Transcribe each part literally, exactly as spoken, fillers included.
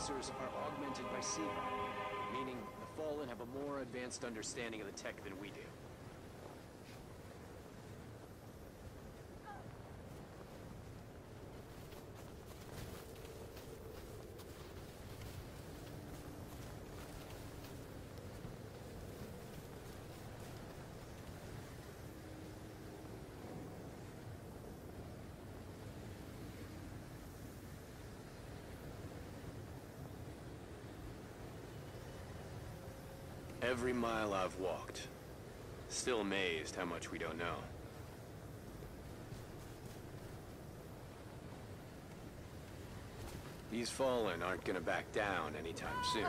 officers are augmented by Siva, meaning the Fallen have a more advanced understanding of the tech than we do. Every mile I've walked, still amazed how much we don't know. These Fallen aren't gonna back down anytime soon.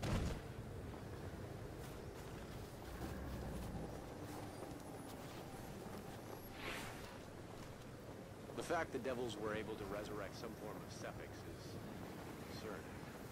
The fact the Devils were able to resurrect some form of Sephix is concerning.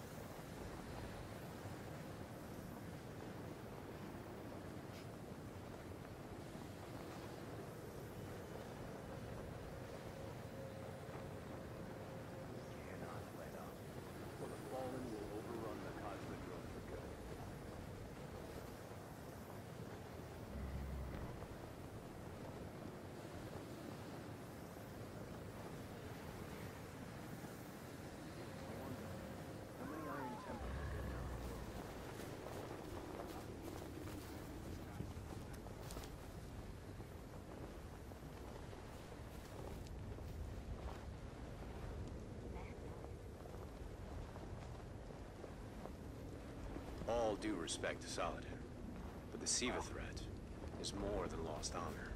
All due respect to Saladin, but the Siva threat is more than lost honor.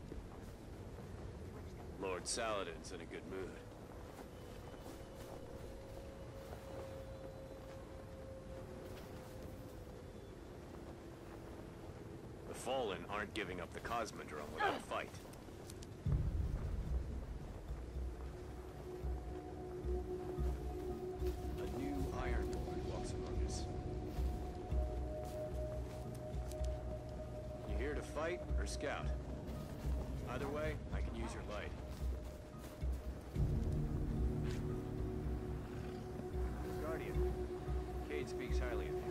Lord Saladin's in a good mood. The Fallen aren't giving up the Cosmodrome without a fight. A new Ironborn walks among us. You here to fight or scout? Either way, I can use your light. Guardian, Cayde speaks highly of you.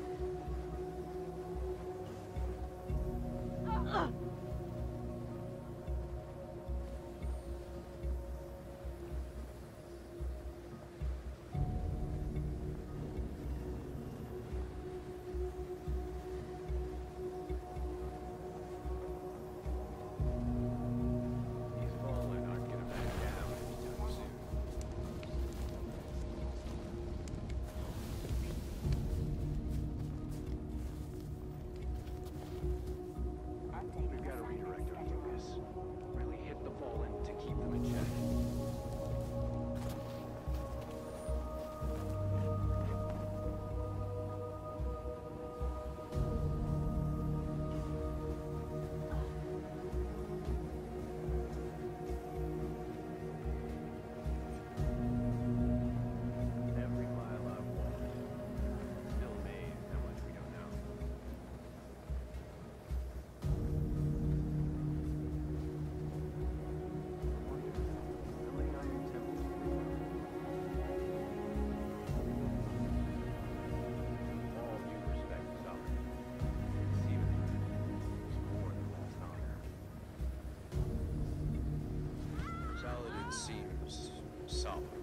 Seems solid.